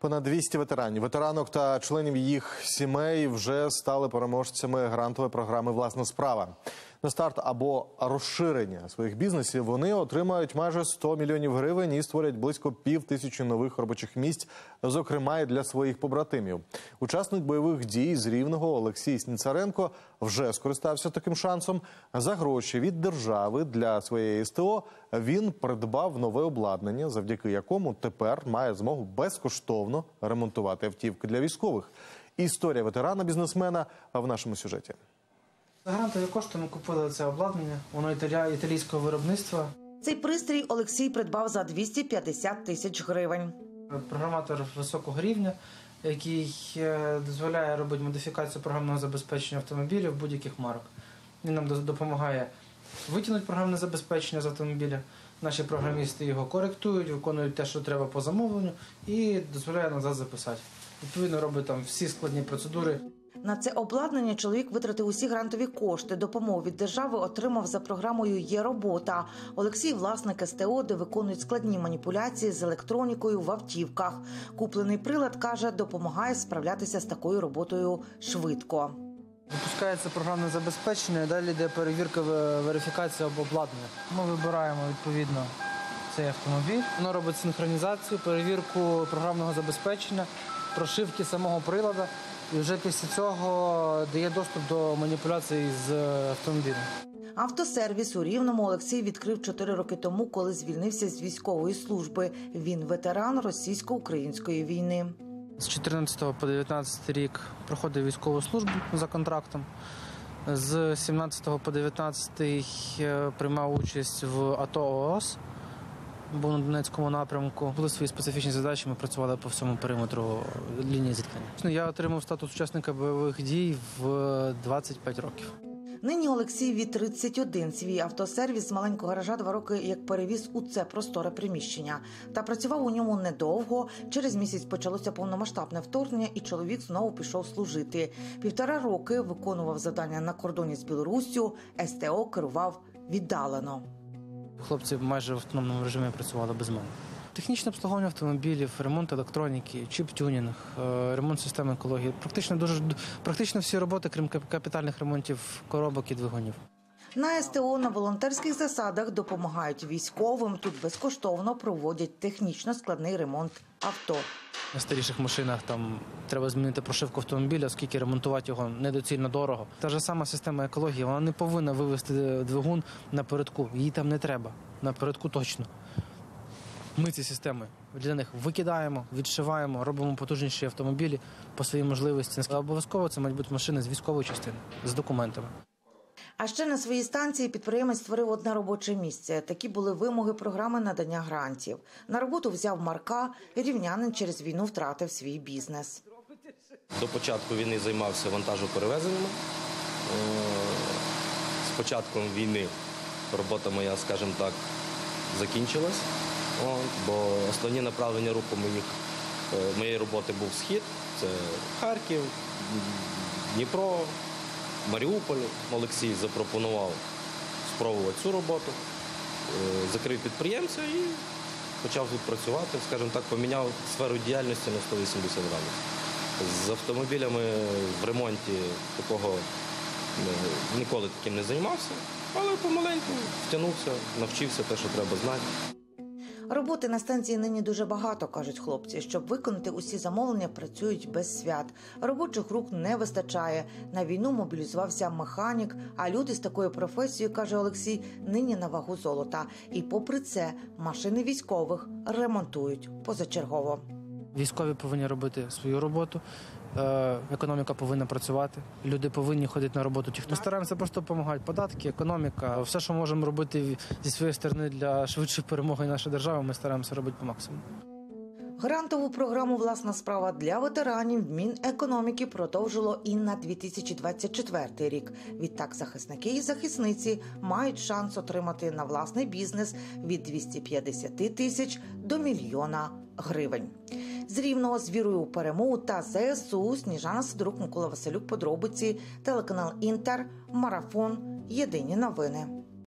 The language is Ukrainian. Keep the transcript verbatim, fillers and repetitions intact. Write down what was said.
Понад двісті ветеранів, ветеранок та членів їх сімей вже стали переможцями грантової програми «Власна справа». На старт або розширення своїх бізнесів вони отримають майже сто мільйонів гривень і створять близько пів тисячі нових робочих місць, зокрема і для своїх побратимів. Учасник бойових дій з Рівного Олексій Сніцаренко вже скористався таким шансом. За гроші від держави для своєї СТО він придбав нове обладнання, завдяки якому тепер має змогу безкоштовно ремонтувати автівки для військових. Історія ветерана-бізнесмена в нашому сюжеті. За грантові кошти ми купили це обладнання, воно італійського виробництва. Цей пристрій Олексій придбав за двісті п'ятдесят тисяч гривень. Програматор високого рівня, який дозволяє робити модифікацію програмного забезпечення автомобілів будь-яких марок. Він нам допомагає витягнути програмне забезпечення з автомобіля. Наші програмісти його коректують, виконують те, що треба по замовленню, і дозволяє назад записати. Відповідно, робить там всі складні процедури. На це обладнання чоловік витратив усі грантові кошти. Допомогу від держави отримав за програмою «Є робота». Олексій – власник СТО, де виконують складні маніпуляції з електронікою в автівках. Куплений прилад, каже, допомагає справлятися з такою роботою швидко. Запускається програмне забезпечення, далі йде перевірка, верифікація обладнання. Ми вибираємо, відповідно, цей автомобіль. Воно робить синхронізацію, перевірку програмного забезпечення, прошивки самого приладу. І вже після цього дає доступ до маніпуляцій з автомобілем. Автосервіс у Рівному Олексій відкрив чотири роки тому, коли звільнився з військової служби. Він ветеран російсько-української війни. З чотирнадцятого по дев'ятнадцятий рік проходив військову службу за контрактом. З сімнадцятого по дев'ятнадцятий приймав участь в АТО ООС. Був на Донецькому напрямку. Були свої специфічні задачі, ми працювали по всьому периметру лінії зіткнення. Я отримав статус учасника бойових дій в двадцять п'ять років. Нині Олексій від тридцять один. Свій автосервіс з маленького гаража два роки як перевіз у це просторе приміщення. Та працював у ньому недовго. Через місяць почалося повномасштабне вторгнення і чоловік знову пішов служити. Півтора роки виконував завдання на кордоні з Білоруссю, СТО керував віддалено. Хлопці майже в автономному режимі працювали без мене. Технічне обслуговування автомобілів, ремонт електроніки, чіп-тюнінг, ремонт системи екології. Практично, дуже, практично всі роботи, крім капітальних ремонтів коробок і двигунів. На СТО на волонтерських засадах допомагають військовим. Тут безкоштовно проводять технічно складний ремонт авто. На старіших машинах там треба змінити прошивку автомобіля, оскільки ремонтувати його недоцільно дорого. Та ж сама система екології, вона не повинна вивести двигун напередку. Її там не треба. Напередку точно. Ми ці системи для них викидаємо, відшиваємо, робимо потужніші автомобілі по своїй можливості. Обов'язково це мають бути машини з військової частини, з документами. А ще на своїй станції підприємець створив одне робоче місце. Такі були вимоги програми надання грантів. На роботу взяв Марка, рівнянин через війну втратив свій бізнес. До початку війни займався вантажоперевезеннями. З початком війни робота моя, скажімо так, закінчилась. Бо основні направлення руху моїх, моєї роботи був Схід. Це Харків, Дніпро, Маріуполь. Олексій запропонував спробувати цю роботу, закрив підприємця і почав тут працювати. Скажімо так, поміняв сферу діяльності на сто вісімдесят градусів. З автомобілями в ремонті такого ніколи таким не займався, але помаленьку втягнувся, навчився те, що треба знати. Роботи на станції нині дуже багато, кажуть хлопці. Щоб виконати усі замовлення, працюють без свят. Робочих рук не вистачає. На війну мобілізувався механік, а люди з такою професією, каже Олексій, нині на вагу золота. І попри це, машини військових ремонтують позачергово. Військові повинні робити свою роботу, економіка повинна працювати, люди повинні ходити на роботу. Ми стараємося просто допомагати. Податки, економіка, все, що можемо робити зі своєї сторони для швидшої перемоги нашої держави, ми стараємося робити по максимуму. Грантову програму «Власна справа» для ветеранів Мінекономіки продовжило і на дві тисячі двадцять четвертий рік. Відтак захисники і захисниці мають шанс отримати на власний бізнес від двохсот п'ятдесяти тисяч до мільйона гривень. З Рівного з вірою у перемогу та ЗСУ Сніжана Сидорук, Микола Василюк, подробиці, телеканал Інтер, Марафон, Єдині новини.